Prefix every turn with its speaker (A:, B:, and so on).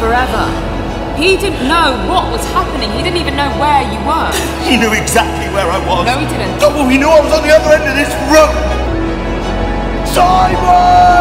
A: forever. He didn't know what was happening. He didn't even know where you were.
B: He knew exactly where I was.
A: No, he didn't.
B: Oh, well, he knew I was on the other end of this room. Simon!